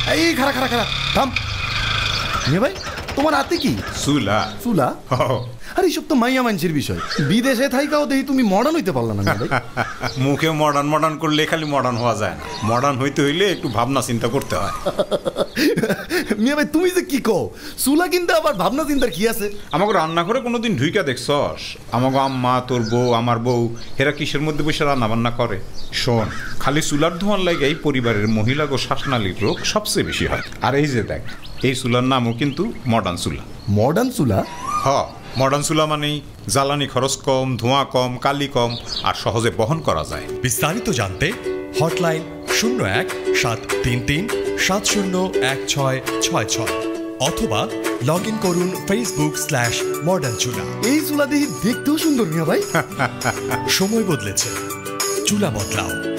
এই খারা খারা খারা থাম মিয়া ভাই তোমার হাতে কি চুলা চুলা আরে এইসব তো মাইয়া মানুষের বিষয় বিদেশে থাইকাও দেখি তুমি মডার্ন হইতে পারলা না ভাই মুখে মডার্ন মডার্ন করলে খালি মডার্ন হওয়া যায় না মডার্ন হইতে হইলে একটু ভাবনা চিন্তা করতে হয় মিয়া ভাই তুমি যে কি কও চুলা কিনতে আবার ভাবনা চিন্তার কি আছে আমাকে রান্না করে কোনোদিন ঢুইকা দেখছস আমাকে আম্মা তোর বউ আমার বউ এরা কিসের মধ্যে বসে রান্না বান্না করে শোন খালি চুলার ধোঁয়ার লাগে এই পরিবারের মহিলা ও শ্বাসনালীর রোগ সবচেয়ে বেশি হয় আর এই যে দেখ এই চুলার নামও কিন্তু মডার্ন চুলা মডার্ন চুলা মডার্ন চুলা মানেই জ্বালানি খরচ কম ধোঁয়া কম কালি কম আর সহজে বহন করা যায় বিস্তারিত জানতে হটলাইন 01-73-70-1666 অথবা লগ ইন করুন Facebook/মডার্ন চুলা এই চুলা দেখি দেখতেও সুন্দর মিয়া ভাই সময় বদলেছে চুলা বদলাও।